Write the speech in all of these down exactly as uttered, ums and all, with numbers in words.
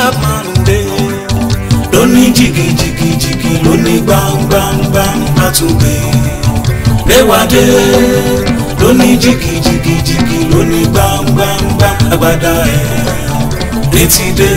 ṣàmàǹdé lóní jìgìjìgìjìgì lóní gbàngbàngbàng àtúgbè léwádé lóní jìgìjìgìjìgì lóní gbàngbàngbàng àgbàdá ẹ̀ létí dé.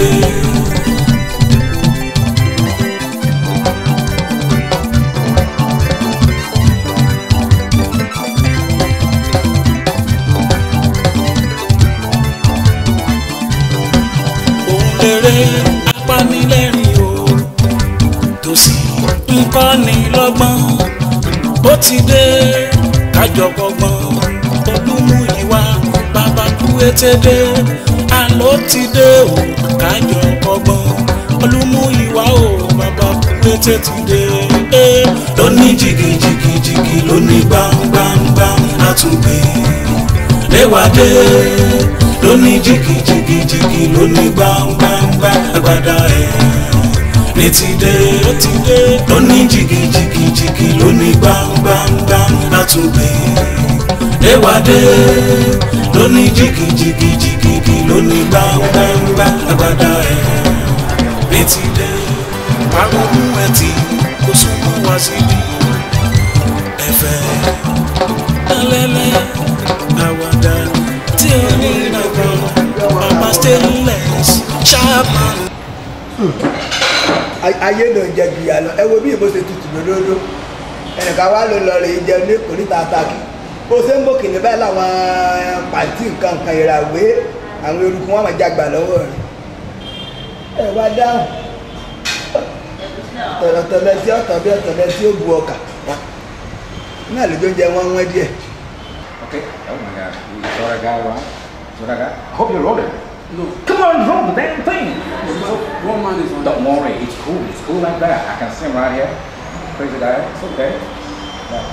Eré apanilẹ́rìn o tó sì ń kọ́ni lọ́gbọ́n ó ti dé kájọ kọ́gbọ́n Olúmúyìwá Babakwete dé àló ti dé o kájọ kọ́gbọ́n Olúmúyìwá o Babakwete ti dé lóní jìgìjìgìjìgì lóní gbàngbàngbàng àtúgbè léwádé lóní jìgìjìgìjìgì lóní gbàngbàngbà àgbàdá ẹ̀ létí dé lóní jìgìjìgìjìgì lóní gbàngbàngbà àtúgbè léwádé lóní jìgìjìgìjìgì lóní gbàngbàngbà àgbàdá ẹ̀ létí dé àwọn ohun ẹtì kò súnmọ́ wá síbi ẹ̀fẹ̀ alẹ́lẹ́ àwàdà tí ó ní ìdàgbà bàbá stainless Chapman. ayé ló ń jẹ jùyà lọ ẹ wo bí ìbò ṣe tutù lódòdó ẹnìkan wá ló lọ rè jẹun ní kòríta àtàkì bó ṣe ń bòkè níbẹ̀ làwọn pàǹtí nǹkan kan ìràwé àwọn eruku wọn máa jágbà lọ́wọ́ rẹ̀ ẹ wá dáhùn tọ̀lọ̀tọ̀lọ̀ tí ọ̀tọ̀ bí ọ̀tọ̀lọ̀ tí ó bu ọkà náà lójó ń jẹ wọ́n wọ́n díẹ̀. Okay, oh my God, you saw that guy, right? Saw that guy? I hope you rolled it. No. Come on, roll the damn thing. One man is on. Don't worry, it's cool. It's cool like that. I can see him right here. Crazy guy. It's okay. Yeah.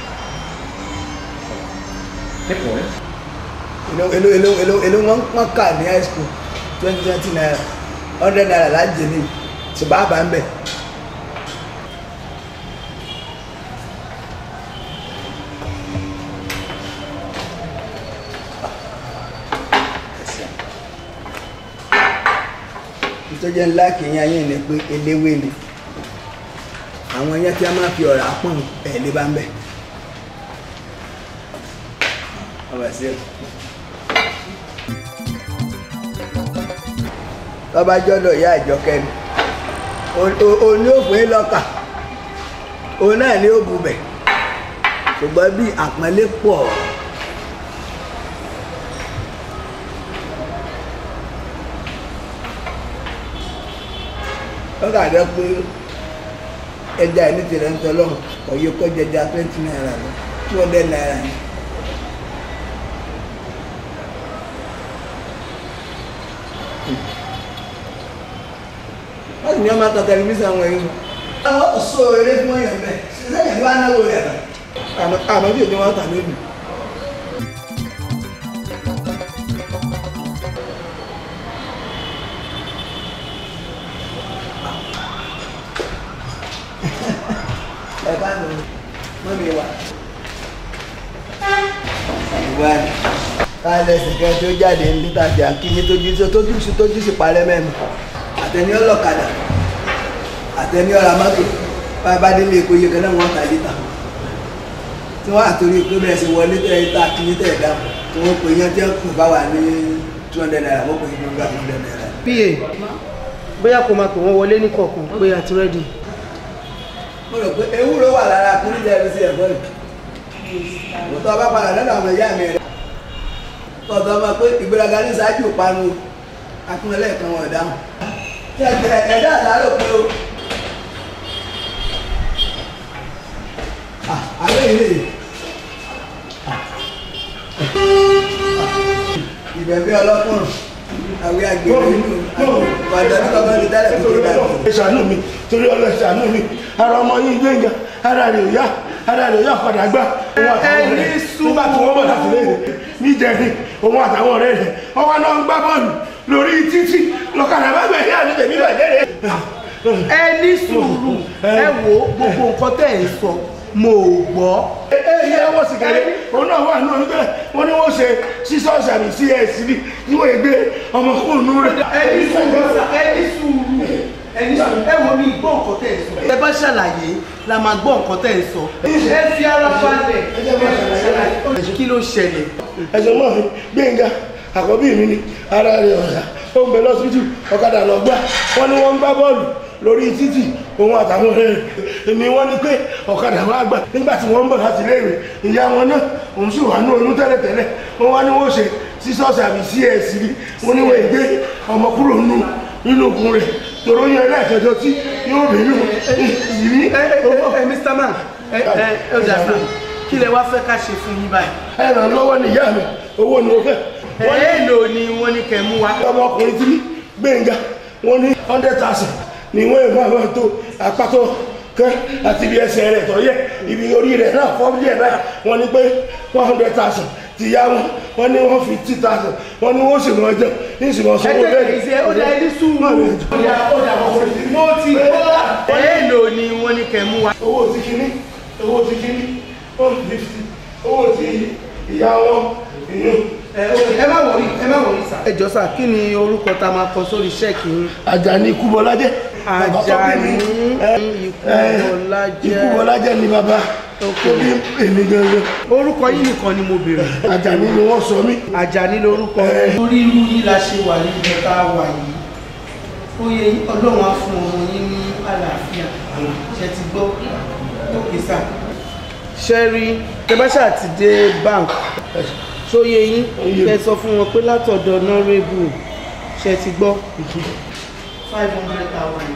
Keep going. Hello, hello, hello, hello, hello. One one car in high school, twenty twenty naira, hundred naira láti jẹ ní ṣùgbọ́n àbá ń bẹ̀. tó jẹ́ ńlá kìí ayé ní pé eléwé ni àwọn ẹyẹ tí a máa fi ọ̀rá pọ̀n ẹ̀lẹ́ bá ń bẹ̀ ọba sí ọba jọ́dọ̀ ìyá àjọkẹ́ ni o ní òfin lọ́kà o náà ní ó bubẹ̀ ṣùgbọ́n bí àpọ́nlé pọ̀ ó kà dé pé ẹja ẹni tìrẹ ń tọ́lọ́ ọ̀yẹ́ kọ́ jẹja twenty naira lọ two hundred naira ni. wọ́n sì ní ọmọ àtọ̀ tẹlifíṣàn wọn yìí. ó sọ eré fún ọyàn bẹ́ẹ̀ sẹ́yìn ní wàá náwó rẹ̀ àmọ́ bí òjò wọn tà lónìí. Mami wa ìwà ni káàlẹ̀ ṣìkẹ́ tó jáde ní tàbí àkíní tójú tójú sí tójú sí parẹ́ mẹ́nu àtẹni ọlọ́kadà àtẹni ọ̀rà mọ́tò bá délé epo iye kan náà wọ́n ta lítà tí wọ́n àtòrí pé bẹ́ẹ̀ sí wọlé tẹ́ ìta àkíní tẹ́ dáhùn tí wọ́n pè yán tí wọ́n kù bá wà ní two hundred naira wọ́n pè yán two hundred naira. pa bóyá kò máa pè wọ́n wọlé ní kọ̀ọ̀kan pé àti rẹ́dì. mo rò pé ewúro wà lára kúrú jẹ́ ẹ̀rí sí ẹ̀fọ́ rẹ̀ mo tọ́ bá padà lọ́dọ̀ àwọn ìyá mi rẹ̀ tọ́tọ́ ọmọ pé ìgbéraga ní ṣáájú ìpanu akúnlẹ̀ kan wọ̀n dáhùn ẹ̀dá àlárò pé o àlẹ́ ìrè ìbẹ̀bẹ̀ ọlọ́kùnrin àwọn agbègbè inú ìbàdàn ní kọ́kọ́ ní tẹ́lẹ̀ tó dá lọ. ṣàánú mi torí ọlọ́ ṣàánú mi ara ọmọ yìí gbẹ̀ngàn ara rẹ̀ ò yá ara rẹ̀ ò yá padà gbà. ẹni sùn nígbà tí wọ́n bọ̀ láti lé rẹ̀ níjẹ̀rin òun àtàwọn ọ̀rẹ́ rẹ̀ wọ́n wá náà ń gbá bọ́ọ̀lù lórí títì lọ́kàdà bá bẹ̀rẹ̀ àti tèmi bẹ̀rẹ̀ rẹ̀. ẹni sùúrù ẹ wo gbogbo nǹkan tẹ́ ẹ̀ sọ mo gbọ́. ẹ ẹ yẹ wọ́n sì kẹ́lẹ́ òun náà wà náà níbẹ̀ wọ́n ní wọ́n ṣe sísọ́ọ̀sì àmì sí ẹ̀ sí ní wọ́n gbé ọmọkùnrin nù rẹ̀. ẹni sùúrù ẹni sùúrù ẹni sùúrù ẹ wo mi gbọ́ nǹkan tẹ̀ ẹ sọ. ẹ bá ṣàlàyé la máa gbọ́ nǹkan tẹ̀ ẹ sọ. ẹ fi ara balẹ̀ kí ló ṣẹlẹ̀. ẹ̀sùn mọ́ mi Gbénga àkọ́bí mi ni ara rẹ̀ ọ̀yà ó ń bẹ lọ́sibítù ọ̀kadà lọ gbà wọ́n ní wọ́n ń gbá bọ́ọ̀lù lórí títì òun àtàwọn ọ̀rẹ́ rẹ̀ èmi wọ́n ní pé ọ̀kadà wá gbà nígbà tí wọ́n ń bọ̀ láti léèrè ìyá wọn náà òun sì wà ní oyún tẹ́lẹ̀tẹ́lẹ̀ wọ́n wá ní wọ́n ṣe sísọ́ọ̀sì àbí sí ẹ̀ sí wọ́n ní wọ́n gbé ọmọ kúrò nínú okùn rẹ̀ tòró yan ẹlẹ́ẹ̀kẹjọ tí yóò bínú ìrí. ẹ Mr. Man ẹ ẹ ẹ ọjà sàn kí lẹ wá fẹ́ ká ṣe fún yín báyìí. ẹ ràn lọ́wọ́ ní ìyá mi owó ni mo fẹ́. èèlò ni wọ́n ní kẹ́ mú wa. ọmọkùnrin tí Gbénga wọ́n ní hundred thousand ni wọ́n yóò máa máa tó àpapọ̀ kẹ́ àti ibi ẹsẹ̀ rẹ̀ tọ́ yẹ ibi orí rẹ̀ náà fọ́ bí ẹ̀ báyìí wọ́n ní pé one hundred thousand ti yá wọn wọ́n ní one fifty thousand wọ́n ní wọ́n sì mọ̀ ọjọ́ ní sì mọ̀ sọ́wọ́ bẹ́ẹ̀. ẹ tẹ̀lé ó dá ẹni sùúrù. mo ti gbọ́. èèlò ni wọ́n ní kẹ́ mú wa. owó ti kíní owó ti kíní one fifty owó ti ìyá wọn ìyún. ẹ má wọrí ẹ má wọrí sà. ẹ jọ sà kí ni orúkọ tá a máa kọ sórí ṣẹ́ẹ̀kì yín. Àjàní Ikúbọlájẹ́. Àjàní Ikúbọlájẹ́. Ikúbọlájẹ́ ni bàbá tó bí èmi gangan. orúkọ yín nìkan ni mo béèrè. Àjàní ni wọ́n sọ mí. Àjàní lorúkọ. orí irú yìí la ṣe wà ní ìjọba wà yìí ó yẹ Ọlọ́run á fún ọmọ yín ní àlàáfíà ṣe ti gbọ́ òkè sà. ṣẹ́rí tẹ́báṣà ti dé bank sóye yín kẹ́ sọ fún wọn pé látọ̀dọ̀ nọ́rẹ́bù ṣe ti gbọ́ five hundred thousand.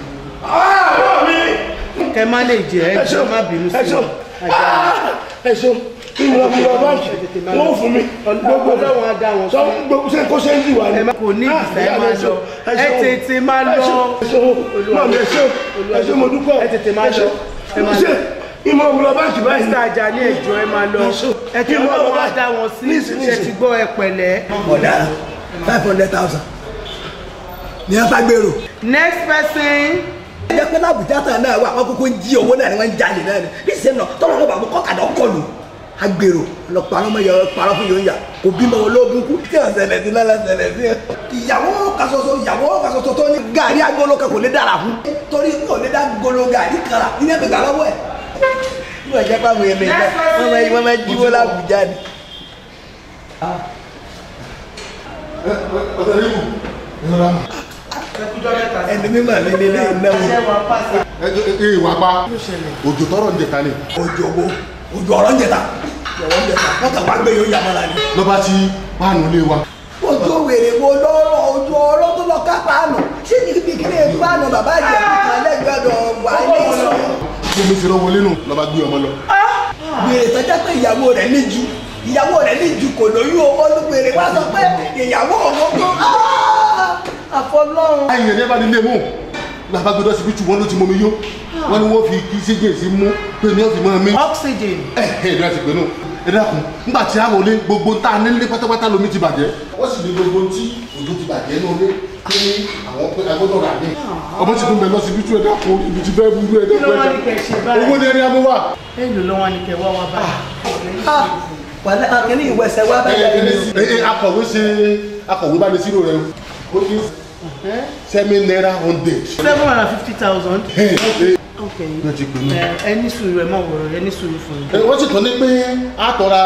kẹ́ má lè jẹ́ ẹ jẹ́ má bínú sí i. ẹ ṣeun nínú ọmọ báńkì wọ́n fún mi gbogbo lọ́wọ́ á dá wọn sọ gbogbo ṣe kó ṣe ń jì wá ní. ẹ má kò ní ìfẹ́ máa lọ ẹ tètè máa lọ. ẹ ṣeun ẹ ṣeun mo dúpẹ́ ẹ tètè máa lọ ẹ máa lọ. ìmọ̀ ọmọ báńkì báyìí. Mr. Àjàní ẹjọ́ ẹ máa lọ ẹ tí wọ́n wá dá wọn sí ṣe ti gbọ́ ẹ pẹ̀lẹ́. ọ̀daràn five hundred thousand ní ẹ bá gbèrò. next person. ẹ jẹ́ pé lábùjá tán náà wà wọ́n kúkú ń jí owó náà ni wọ́n ń jalè náà ni bí ṣe ń lọ tọ́lọ́ náà bàbá kọ́kadà ọkọlù agbèrò lọ parọ́ mọ́ yọ parọ́ fún yòóyà kò bímọ ológun kú kí wọ́n ṣẹlẹ̀ sí lọ́la ṣẹlẹ̀ sí ẹ. ìyàwó kasoso ìyàwó kasoso tó ní gàrí agolo kan kò lè dára fún torí kò lè dá golo gàrí kara ní ẹgbẹ́ gbà lọ́wọ́ ẹ̀. wọ́n jẹ́ pàmò yẹn lẹ́yìn wọ́n máa jíwó lábùjá ni. ẹni mímọ mi ni ilé ìnáwó. ẹ wà pa òjò tọrọ ń jẹta ni. òjò wo òjò ọ̀rọ̀ ń jẹta ọ̀rọ̀ ń jẹta wọ́n kàn wá gbé yóò yà mọ́ra ni. ló bá ti páànù lé wa. ojú wèrè wo lọ́rọ̀ ojú ọ̀rọ̀ tó lọ ká páànù ṣé ní ibi kí ni páànù bàbá ìjẹ́ kan lẹ́gbẹ̀dọ̀ wà ní ìsọ̀. ṣé mi ti rán wọlé nù ló bá gbé ọmọ lọ. wèrè tó jẹ́ pé ìyàwó rẹ̀ níjú ìyàwó rẹ̀ níjú kò lóyún owó wèrè wá sọ pé ìyàwó òun kò àfọlọ́run. àyìn ẹ̀dẹ́ bá nílé mú làbá gbọdọ̀ síbi tù wọ́n ló ti mọ mi yó wọ́n ní wọ́n fi kí ségè sí mú pé ní ọ̀fìn mọ́ mi. oxygen. ẹ ẹ ìdúrà ti pè nù ẹ dákun nígbà tí a wọlé gbogbo tá a nílé pátápátá lomi ti bàjẹ́ wọ́n sì ní gbogbo tí òjò ti bàjẹ́ ní olé kí ní àwọn pé agbọ́dọ̀ rà ní. ọmọ ti tún bẹ lọ síbi tù ẹ dákun ibi ti fẹ́ burú ẹ dákun ẹ owó ni ẹni amúwà. ẹ lò lọ́wọ́ ni kẹ wá wá báyìí. wàlẹ́ akẹ́ni ìwẹ̀sẹ̀ wá bẹ́ẹ̀. akọ̀wé ṣe akọ̀wé bá lè sírò rẹ o seven naira hundred. seven hundred and fifty thousand. okay. ní ti pinnu. ẹni sùúrù ẹ má wọ̀rọ̀ ẹni sùúrù fún mi. wọ́n sì tún ní pé a tọ́ra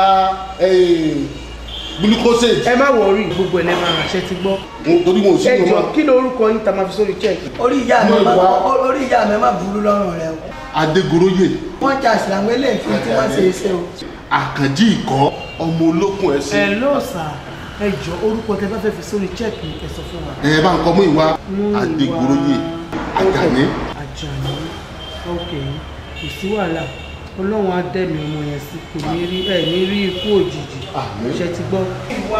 glucose. ẹ má wọrí gbogbo ẹ̀ lẹ́ máa ránṣẹ́ ti gbọ́. torí wọn ò sí ìwọ̀n. ẹ jọ kí ló orúkọ yín tá máa fi sórí check. orí ìyá mi má orí ìyá mi má burú lọ́rùn rẹ o. Adégoróyè. wọ́n jà sí àwọn eléyìí fún tí wọ́n ṣe é ṣe o. Àkànjí ìkọ́ ọmọ olókùn ẹ̀sìn. ẹ ló sà ẹ jọ orúkọ tẹ bá fẹ́ fi sórí check ní ẹ sọ fún wa. ẹ bá ń kọ́ mú ìwà Adégoróyè Àjàní. Àjàní ok kò sí wàhálà Ọlọ́run á dẹ̀mí ọmọ yẹn sí kò ní rí ẹ ní rí ikú òjijì ṣe ti gbọ́. ìwà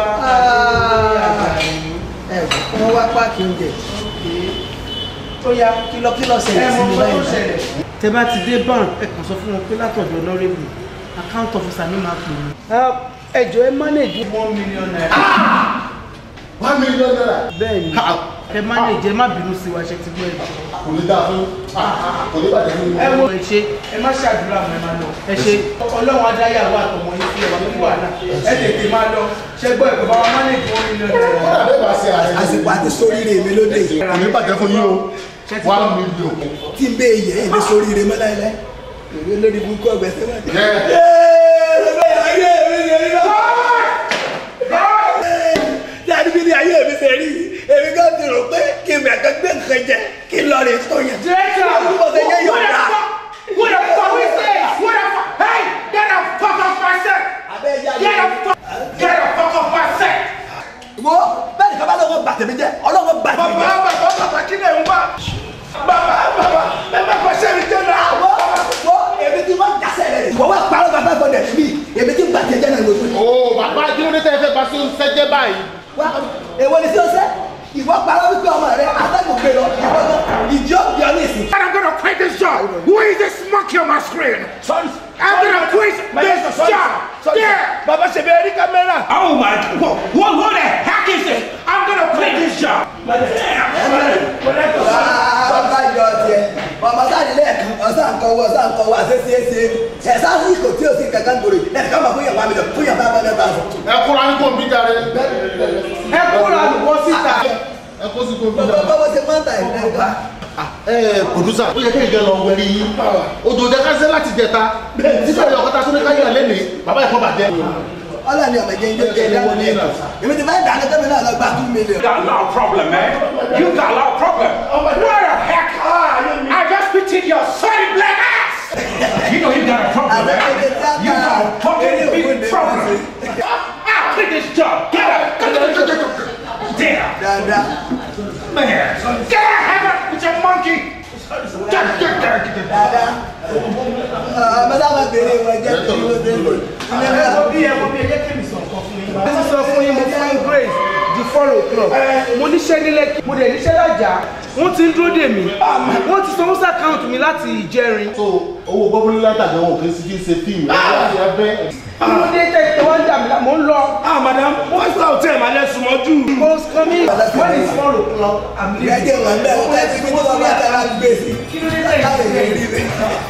ẹ wọ́n wá páàkì oúnjẹ ó yá kílọ̀kílọ̀ ṣẹlẹ̀ sí mi báyìí. tẹ bá ti dé bank ẹ kàn sọ fún wọn pé látọ̀dọ̀ honorable account officer ní máa pè mí. ẹ jọ̀ọ́ ẹ manage one million naira. one million naira. bẹ́ẹ̀ni ẹ manage ẹ má bínú sí wa ṣe ti gbọ́ ẹ jọ. kò ní dáa fún kò ní bàjẹ́ fún mi. ẹ wo ẹ ṣe ẹ má ṣàdúrà mọ́ ẹ máa lọ ẹ ṣe ọlọ́run adáyàwó àtọmọ yín fi ẹwà níwà náà ẹ tètè máa lọ ṣe gbọ́ ẹ̀kọ́ bá wa má lè gbọ́ nílò ẹ̀. àsìkò àti sóríire mi lóde yìí. kò ní bàjẹ́ fún yín o one million. tí n bẹ yẹ èmi sóríire mọ́ láyé èmi lórí burúkú ọgbẹ́ sẹ́wọ̀n. ayé mi ṣe rí lọ. dáadé bí ní ayé mi ṣe rí èmi kan ti rò pé kí n bẹ̀rẹ̀ gbé nǹkan jẹ kí n lọ rè tó yẹn. Director, mo ṣe yẹ yọ̀ọ̀dà. who the fuck is this? Who the fuck? Hey, get the fuck off my set! Get the fuck, get the fuck off my set! wo bẹ́ẹ̀ ni kaba lọ́wọ́ bàtẹ́ mi jẹ́ ọlọ́wọ́ bàtẹ́ mi jẹ́. bàbá bàbá bàbá kí lè ń bá bàbá bàbá bàbá pàṣẹ mi jẹ́ náà. wo wo èmi ti wọ́n dasẹ̀ rẹ̀ wọ́n wá parọ́ bàbá gbọ́dọ̀ mi èmi ti bàtẹ́ jẹ́ náà lóṣù. o bàbá akérèdé tẹ́ ẹ fẹ́ bá sí sẹ́jẹ́ báyìí. wá èwo ni sí o sẹ́ ìwọ parọ́ wípé ọmọ rẹ atẹ́gùn gbé lọ ìwọ náà ìdí ọ̀bì ọ ní ìsìn. I'm gonna quit this job. Who is this monkey on my screen? Sorry. I'm gonna quit this job. There. Bàbá ṣe bẹ́ẹ̀ rí kámẹ́rà. Oh my God! What, what the heck is this? I'm gonna quit this job. Bájọ tiẹ̀, ọmọ sáàdì lẹ́ẹ̀kan, ọ̀sán kọ̀wọ́, ọ̀sán kọ̀wọ́, àṣeṣeṣe, ẹ̀sán sí kò tí o sì kankan gbòòrò, lẹ́ẹ̀kan kọ́ máa fún yàn wá mi lọ, fún yàn bá bá lẹ́ta sọ. ẹ kúra ní kò ń bí jáde. Ẹ kúrò àlùbọ́ síta. ẹ kó sí kò ń bí jáde. Bọ́bọ́ ṣe máa ń ta ìlẹ́gbà. ẹ pòdúsà ó yẹ kéèké lọ wẹrí yín odò jẹ káṣẹ láti jẹta títí ẹyọ ọkọta tó ní káyọ lẹni bàbá ẹ̀kọ́ bàjẹ́. Ọlọ́run ni ọmọ ìjẹun jẹ́ jẹ́ ìdáwọ́ ní ẹ̀kọ́. Èmi ti máa ń dáná tẹ́mi náà lọ gba two million. You got a lot of problem, man. You got a lot of problem. What the heck? I just pitied your sorry black ass. You know you got a problem, man. You got a fucking big problem. I'll quit this job. Get up. Damn. Dáadáa. Man. Get out of here with your monkey. Dáadáa. Ọmọ sábà bèrè ìwọ̀n jẹ́ kí ló dé lò. Ẹ bí ẹ bí ẹ jẹ́ kí mi sọ nǹkan fún yín. Mo ti sọ fún yín mo fún yín grace di four o'clock. Mo níṣẹ́ nílẹ̀ mo dẹ̀ níṣẹ́ lájà. Wọ́n ti ń dúró dè mí. Wọ́n ti sanwó sí àkáǹtì mi láti ìjẹrin. so owó gbọ́bọ́lé látàgbẹ́ wọn kì í sí ṣe fíìmù ẹ bẹ́. Mo dé tẹ̀sí wọ́n dà mí lá mo ń lọ. Ah madam, wọ́n sọ hotel máa lẹ́ sùnmọ́ jù. Mo sọ mí when it's four o'clock I'm leaving. Ìrẹ́jẹ̀ wọn bẹ́ẹ̀ wọ́n fẹ́ẹ́ fi kí wọ́n bá tẹ̀lé gbèsè. Kí ló dé tẹ̀lé Káfíń lè rí bẹ́ẹ̀.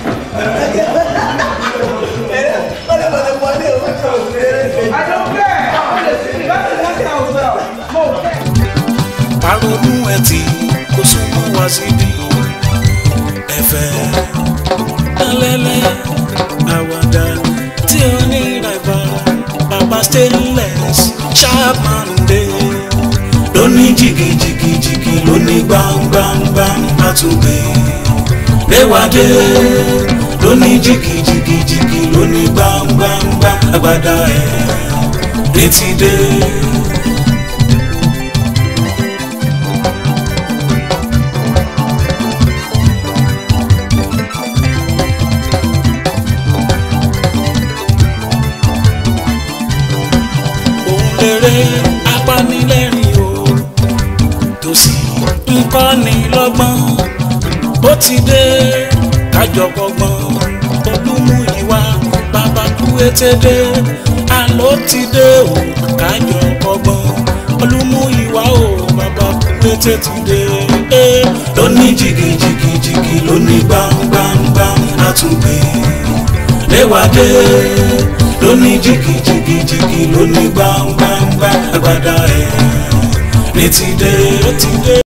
Wọ́n lè bọ̀dọ̀ bọ̀ ní òun tó ṣeré ṣe. I don't care. I'm gonna see you. That's one thousand. Mo care. Àrònú ẹtì kò súnmọ́ wá síbi ẹ̀fẹ̀ alẹ́lẹ́ àwàdà tí ó ní ìràgbà bàbá stainless sharpman dé lóní jìgìjìgìjìgì lóní gbàngbàngbàng àtúgbè léwádé lóní jìgìjìgìjìgì lóní gbàngbàngbàng àgbàdà ẹ̀ létí dé. Eré apanilẹ́rìn o tó sì ń kọ́ni lọ́gbọ́n bó ti dé kájọ kọ́gbọ́n Olúmúyìwá Babakwete dé àló ti dé o kájọ kọ́gbọ́n Olúmúyìwá o Babakwete ti dé lóní jìgìjìgìjìgì lóní gbàngbàngbàng àtúgbè léwádé lóní jìgìjìgìjìgì lóní gbàngbàngbà Agbada ẹ̀ létí dé.